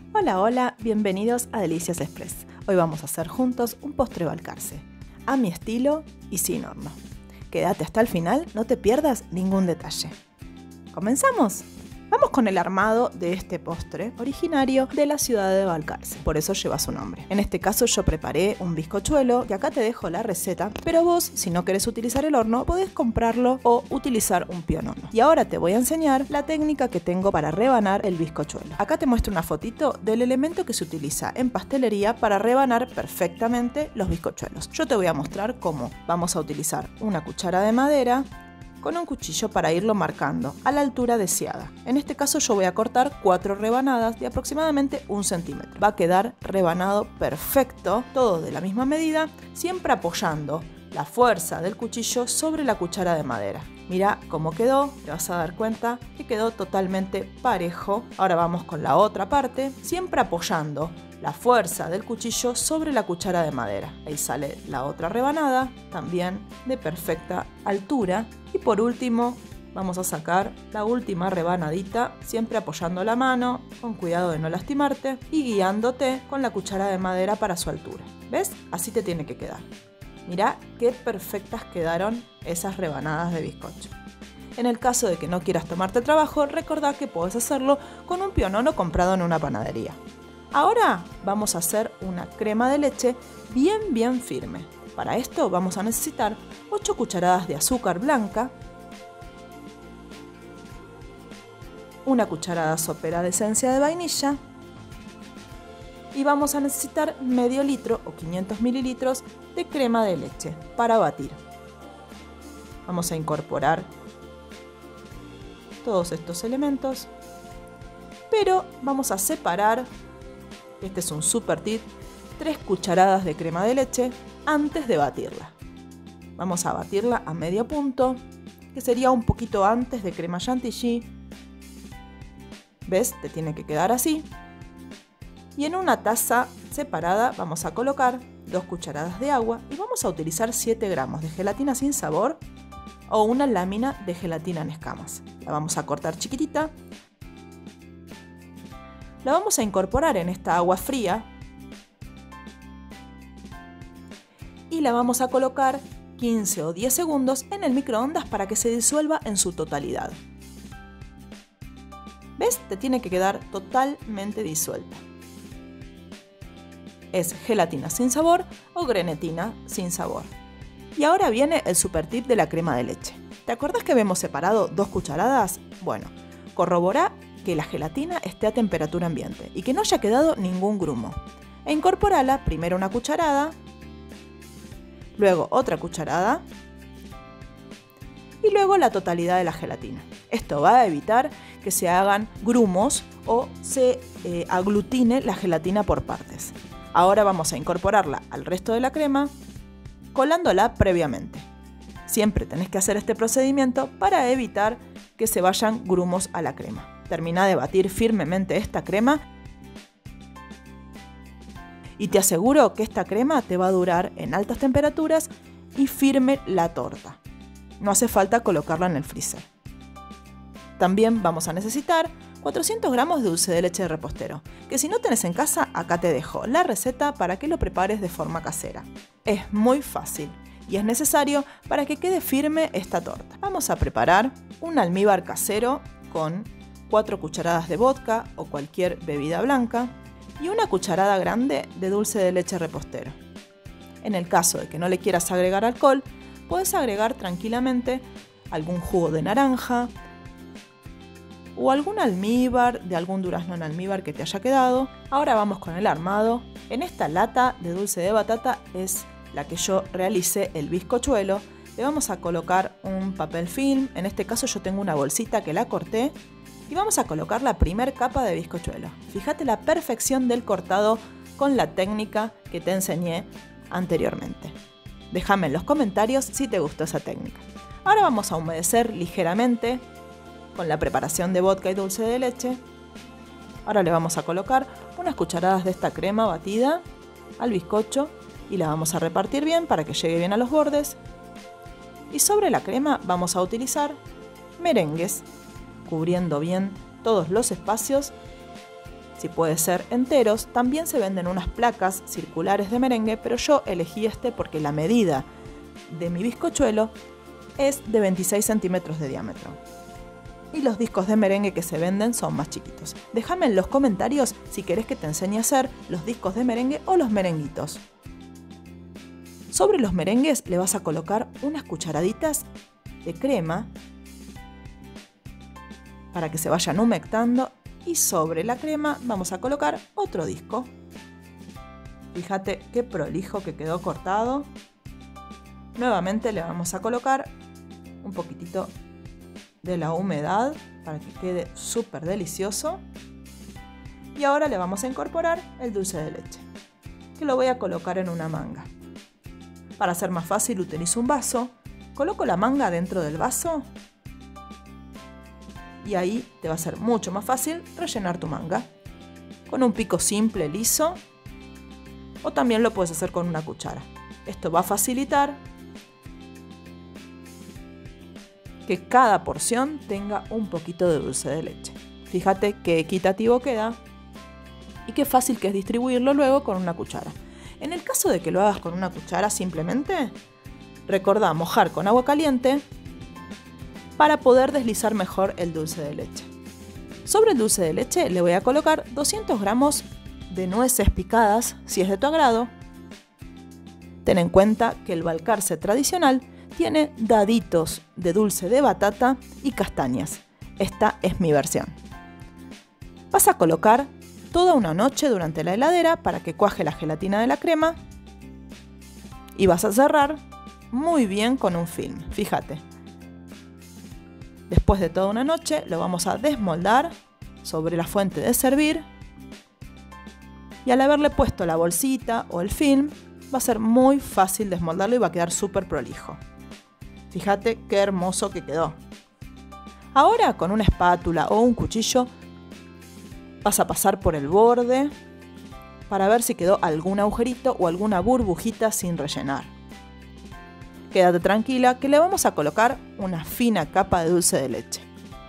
Hola, hola, bienvenidos a Delicias Express. Hoy vamos a hacer juntos un postre Balcarce, a mi estilo y sin horno. Quédate hasta el final, no te pierdas ningún detalle. ¿Comenzamos? Vamos con el armado de este postre originario de la ciudad de Balcarce, por eso lleva su nombre. En este caso yo preparé un bizcochuelo, que acá te dejo la receta, pero vos, si no querés utilizar el horno, podés comprarlo o utilizar un pionono. Y ahora te voy a enseñar la técnica que tengo para rebanar el bizcochuelo. Acá te muestro una fotito del elemento que se utiliza en pastelería para rebanar perfectamente los bizcochuelos. Yo te voy a mostrar cómo. Vamos a utilizar una cuchara de madera con un cuchillo para irlo marcando a la altura deseada. En este caso yo voy a cortar 4 rebanadas de aproximadamente 1 centímetro. Va a quedar rebanado perfecto, todo de la misma medida, siempre apoyando la fuerza del cuchillo sobre la cuchara de madera. Mira cómo quedó, te vas a dar cuenta que quedó totalmente parejo. Ahora vamos con la otra parte, siempre apoyando la fuerza del cuchillo sobre la cuchara de madera. Ahí sale la otra rebanada, también de perfecta altura. Y por último, vamos a sacar la última rebanadita, siempre apoyando la mano, con cuidado de no lastimarte, y guiándote con la cuchara de madera para su altura. ¿Ves? Así te tiene que quedar. Mirá qué perfectas quedaron esas rebanadas de bizcocho. En el caso de que no quieras tomarte el trabajo, recordá que podés hacerlo con un pionono comprado en una panadería. Ahora vamos a hacer una crema de leche bien firme. Para esto vamos a necesitar 8 cucharadas de azúcar blanca, una cucharada sopera de esencia de vainilla y vamos a necesitar medio litro o 500 mililitros de crema de leche para batir. Vamos a incorporar todos estos elementos, pero vamos a separar, este es un super tip, 3 cucharadas de crema de leche antes de batirla. Vamos a batirla a medio punto, que sería un poquito antes de crema chantilly. ¿Ves? Te tiene que quedar así. Y en una taza separada vamos a colocar 2 cucharadas de agua y vamos a utilizar 7 gramos de gelatina sin sabor o una lámina de gelatina en escamas. La vamos a cortar chiquitita. La vamos a incorporar en esta agua fría y la vamos a colocar 15 o 10 segundos en el microondas para que se disuelva en su totalidad. ¿Ves? Te tiene que quedar totalmente disuelta. Es gelatina sin sabor o grenetina sin sabor. Y ahora viene el super tip de la crema de leche. ¿Te acordás que habíamos separado 2 cucharadas? Bueno, corrobora que la gelatina esté a temperatura ambiente y que no haya quedado ningún grumo. E incorporala primero una cucharada, luego otra cucharada y luego la totalidad de la gelatina. Esto va a evitar que se hagan grumos o se aglutine la gelatina por partes. Ahora vamos a incorporarla al resto de la crema, colándola previamente. Siempre tenés que hacer este procedimiento para evitar que se vayan grumos a la crema. Termina de batir firmemente esta crema y te aseguro que esta crema te va a durar en altas temperaturas y firme la torta. No hace falta colocarla en el freezer. También vamos a necesitar 400 gramos de dulce de leche de repostero, que si no tenés en casa, acá te dejo la receta para que lo prepares de forma casera. Es muy fácil y es necesario para que quede firme esta torta. Vamos a preparar un almíbar casero con 4 cucharadas de vodka o cualquier bebida blanca y una cucharada grande de dulce de leche repostero. En el caso de que no le quieras agregar alcohol, puedes agregar tranquilamente algún jugo de naranja o algún almíbar, de algún durazno en almíbar que te haya quedado. Ahora vamos con el armado. En esta lata de dulce de batata es la que yo realicé el bizcochuelo. Le vamos a colocar un papel film, en este caso yo tengo una bolsita que la corté, y vamos a colocar la primera capa de bizcochuelo. Fíjate la perfección del cortado con la técnica que te enseñé anteriormente. Déjame en los comentarios si te gustó esa técnica. Ahora vamos a humedecer ligeramente con la preparación de vodka y dulce de leche. Ahora le vamos a colocar unas cucharadas de esta crema batida al bizcocho y la vamos a repartir bien para que llegue bien a los bordes. Y sobre la crema vamos a utilizar merengues, cubriendo bien todos los espacios si puede ser enteros. También se venden unas placas circulares de merengue, pero yo elegí este porque la medida de mi bizcochuelo es de 26 centímetros de diámetro. Y los discos de merengue que se venden son más chiquitos. Déjame en los comentarios si querés que te enseñe a hacer los discos de merengue o los merenguitos. Sobre los merengues le vas a colocar unas cucharaditas de crema para que se vayan humectando, y sobre la crema vamos a colocar otro disco. Fíjate qué prolijo que quedó cortado. Nuevamente le vamos a colocar un poquitito de la humedad para que quede súper delicioso. Y ahora le vamos a incorporar el dulce de leche, que lo voy a colocar en una manga. Para hacer más fácil utilizo un vaso, coloco la manga dentro del vaso y ahí te va a ser mucho más fácil rellenar tu manga. Con un pico simple, liso, o también lo puedes hacer con una cuchara. Esto va a facilitar que cada porción tenga un poquito de dulce de leche. Fíjate qué equitativo queda y qué fácil que es distribuirlo luego con una cuchara. En el caso de que lo hagas con una cuchara, simplemente recordá mojar con agua caliente para poder deslizar mejor el dulce de leche. Sobre el dulce de leche le voy a colocar 200 gramos de nueces picadas, si es de tu agrado. Ten en cuenta que el Balcarce tradicional tiene daditos de dulce de batata y castañas. Esta es mi versión. Vas a colocar toda una noche durante la heladera para que cuaje la gelatina de la crema y vas a cerrar muy bien con un film. Fíjate. Después de toda una noche lo vamos a desmoldar sobre la fuente de servir y al haberle puesto la bolsita o el film va a ser muy fácil desmoldarlo y va a quedar súper prolijo. Fíjate qué hermoso que quedó. Ahora con una espátula o un cuchillo vas a pasar por el borde para ver si quedó algún agujerito o alguna burbujita sin rellenar. Quédate tranquila que le vamos a colocar una fina capa de dulce de leche,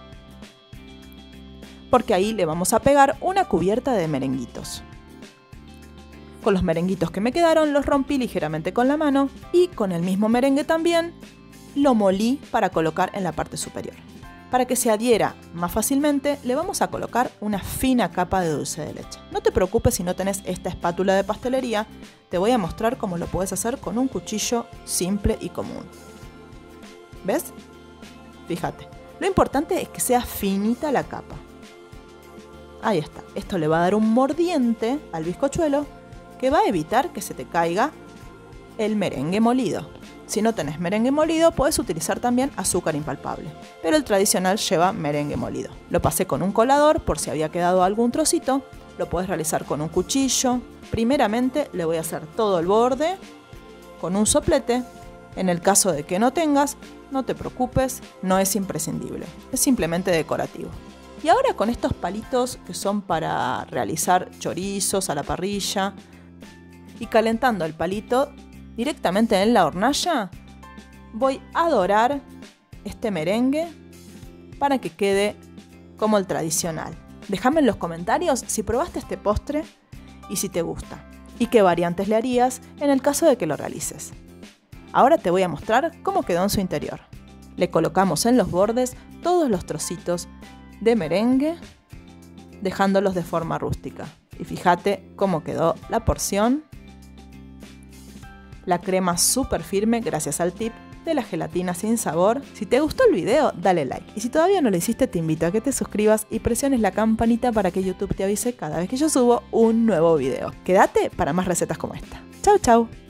porque ahí le vamos a pegar una cubierta de merenguitos. Con los merenguitos que me quedaron los rompí ligeramente con la mano y con el mismo merengue también lo molí para colocar en la parte superior. Para que se adhiera más fácilmente le vamos a colocar una fina capa de dulce de leche. No te preocupes si no tenés esta espátula de pastelería, te voy a mostrar cómo lo puedes hacer con un cuchillo simple y común. ¿Ves? Fíjate, lo importante es que sea finita la capa. Ahí está, esto le va a dar un mordiente al bizcochuelo que va a evitar que se te caiga el merengue molido. Si no tenés merengue molido, puedes utilizar también azúcar impalpable, pero el tradicional lleva merengue molido. Lo pasé con un colador por si había quedado algún trocito. Lo puedes realizar con un cuchillo. Primeramente le voy a hacer todo el borde con un soplete. En el caso de que no tengas, no te preocupes, no es imprescindible, es simplemente decorativo. Y ahora con estos palitos que son para realizar chorizos a la parrilla y calentando el palito directamente en la hornalla, voy a dorar este merengue para que quede como el tradicional. Déjame en los comentarios si probaste este postre y si te gusta, y qué variantes le harías en el caso de que lo realices. Ahora te voy a mostrar cómo quedó en su interior. Le colocamos en los bordes todos los trocitos de merengue, dejándolos de forma rústica. Y fíjate cómo quedó la porción. La crema súper firme gracias al tip de la gelatina sin sabor. Si te gustó el video, dale like. Y si todavía no lo hiciste, te invito a que te suscribas y presiones la campanita para que YouTube te avise cada vez que yo subo un nuevo video. Quédate para más recetas como esta. Chau, chau.